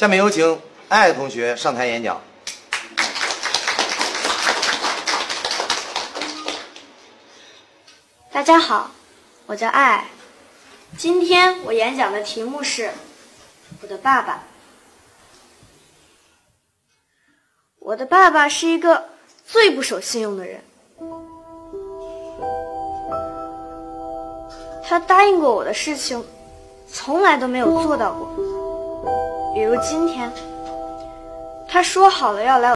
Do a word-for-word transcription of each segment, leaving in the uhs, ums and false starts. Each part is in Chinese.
下面有请艾同学上台演讲。 大家好，我叫艾。今天我演讲的题目是我的爸爸。我的爸爸是一个最不守信用的人。他答应过我的事情，从来都没有做到过。比如今天，他说好了要来我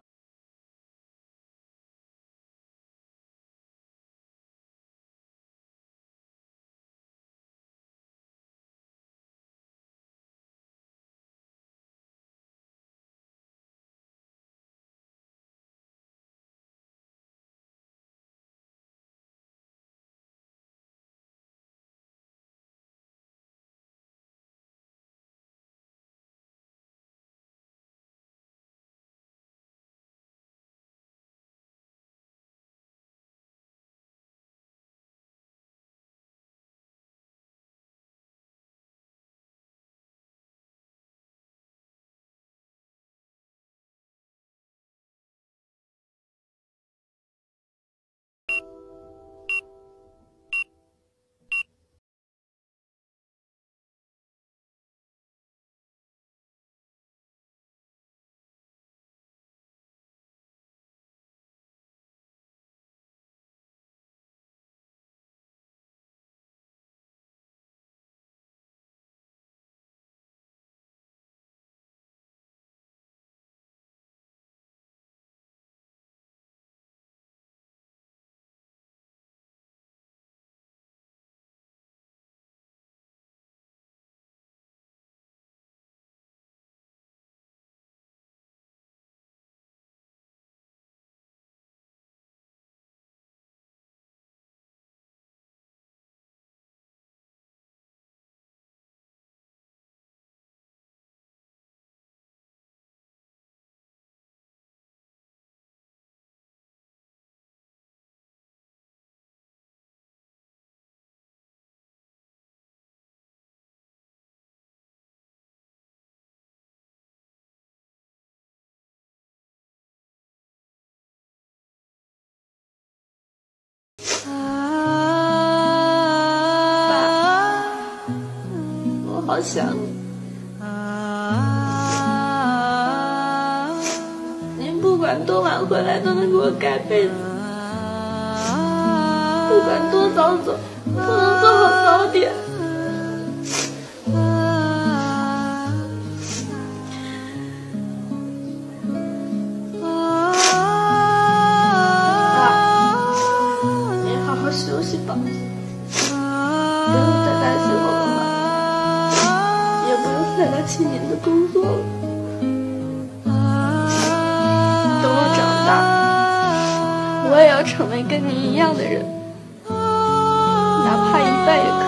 好想你，您不管多晚回来都能给我盖被子，不管多早走都能做好早点。爸，您好好休息吧，不用再担心我了。再来亲您的工作了。等我长大，我也要成为跟您一样的人，哪怕一半也可以。